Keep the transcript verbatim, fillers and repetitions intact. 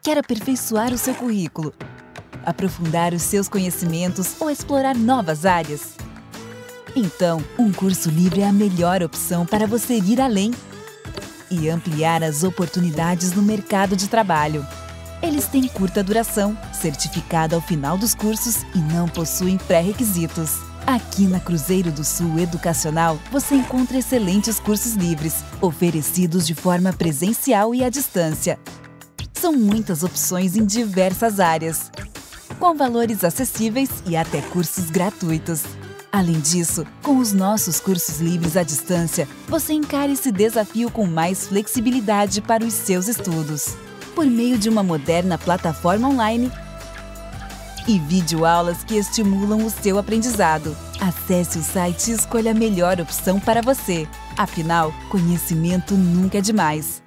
Quer aperfeiçoar o seu currículo, aprofundar os seus conhecimentos ou explorar novas áreas? Então, um curso livre é a melhor opção para você ir além e ampliar as oportunidades no mercado de trabalho. Eles têm curta duração, certificado ao final dos cursos e não possuem pré-requisitos. Aqui na Cruzeiro do Sul Educacional, você encontra excelentes cursos livres, oferecidos de forma presencial e à distância. São muitas opções em diversas áreas, com valores acessíveis e até cursos gratuitos. Além disso, com os nossos cursos livres à distância, você encara esse desafio com mais flexibilidade para os seus estudos, por meio de uma moderna plataforma online e videoaulas que estimulam o seu aprendizado. Acesse o site e escolha a melhor opção para você. Afinal, conhecimento nunca é demais.